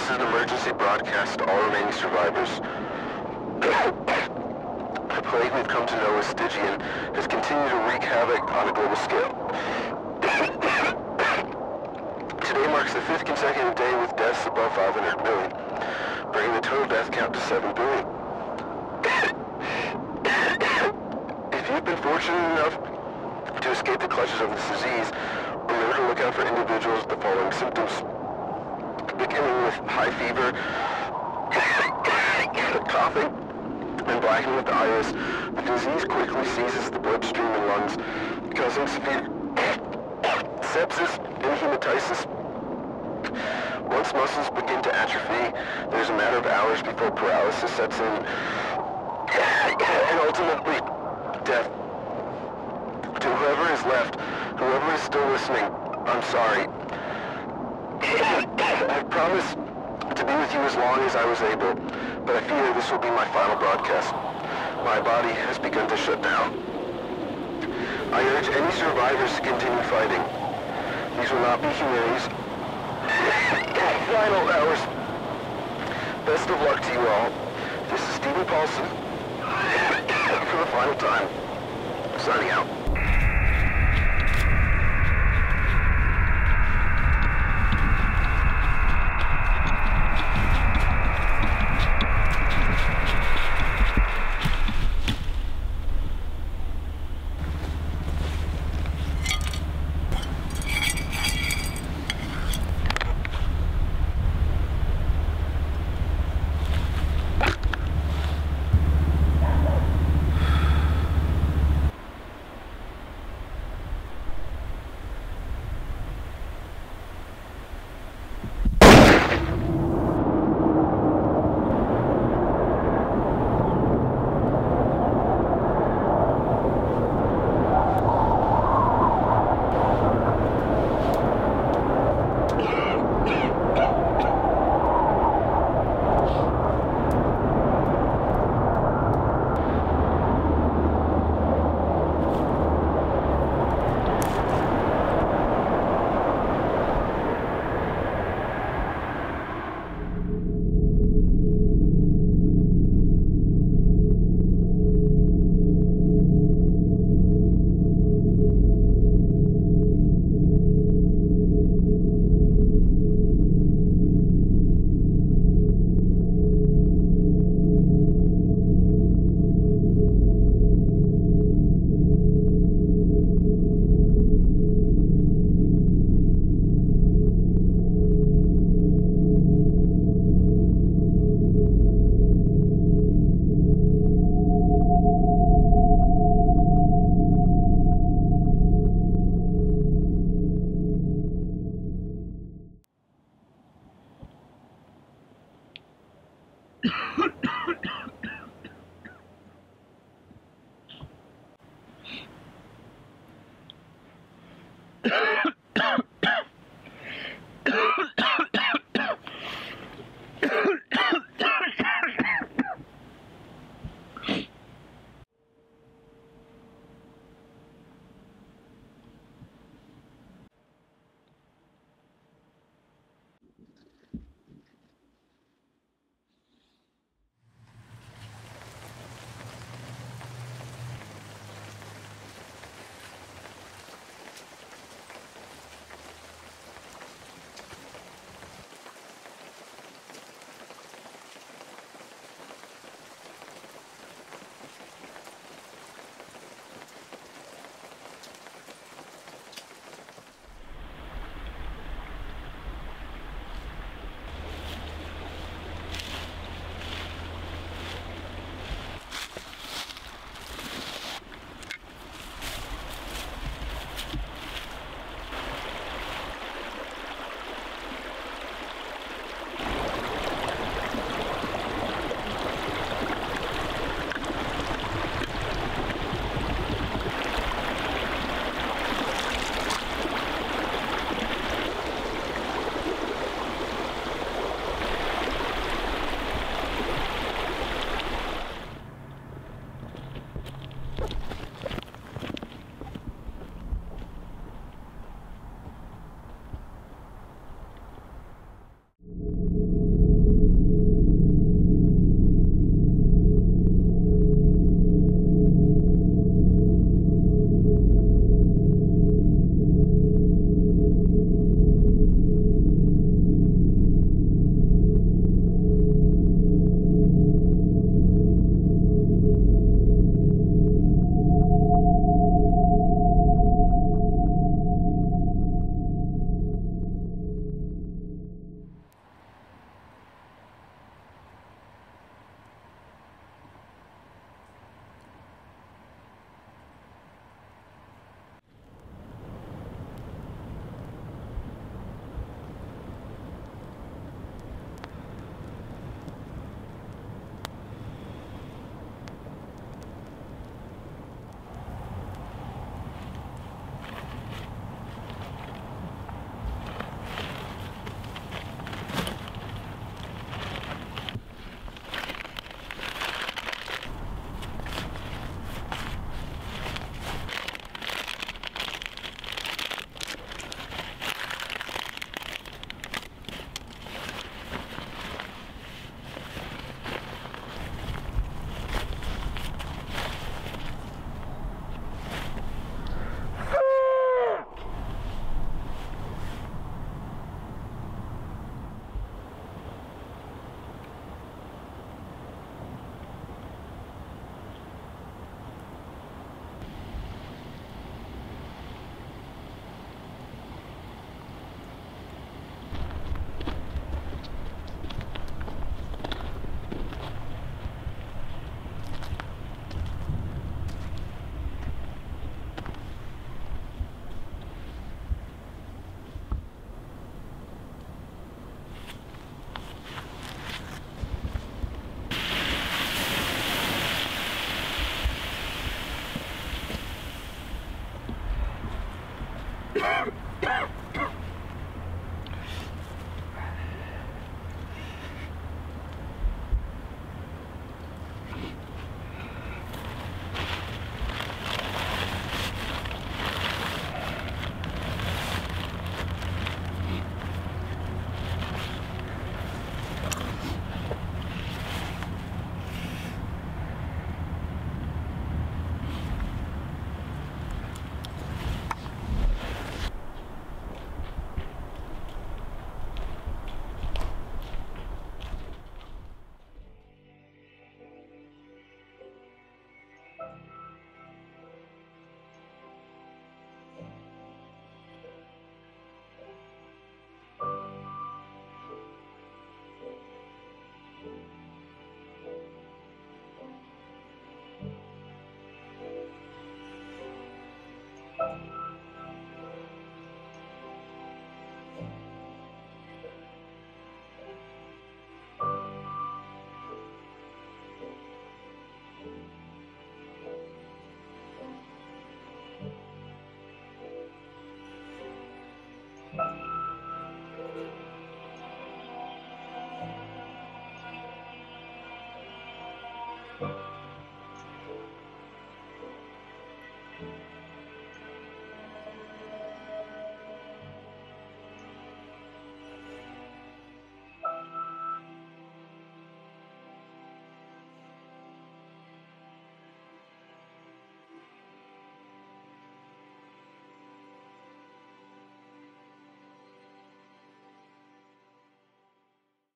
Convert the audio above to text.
This is an emergency broadcast to all remaining survivors. The plague we've come to know as Stygian has continued to wreak havoc on a global scale. Today marks the 5th consecutive day with deaths above 500 million, bringing the total death count to 7 billion. If you've been fortunate enough to escape the clutches of this disease, remember to look out for individuals with the following symptoms. Beginning with high fever, coughing, and blackening of the iris, the disease quickly seizes the bloodstream and lungs, causing severe sepsis and hematitis. Once muscles begin to atrophy, there's a matter of hours before paralysis sets in, and ultimately, death. To whoever is left, whoever is still listening, I'm sorry. I promise to be with you as long as I was able, but I fear this will be my final broadcast. My body has begun to shut down. I urge any survivors to continue fighting. These will not be humanity's final hours. Best of luck to you all. This is Stephen Paulson for the final time. Signing out.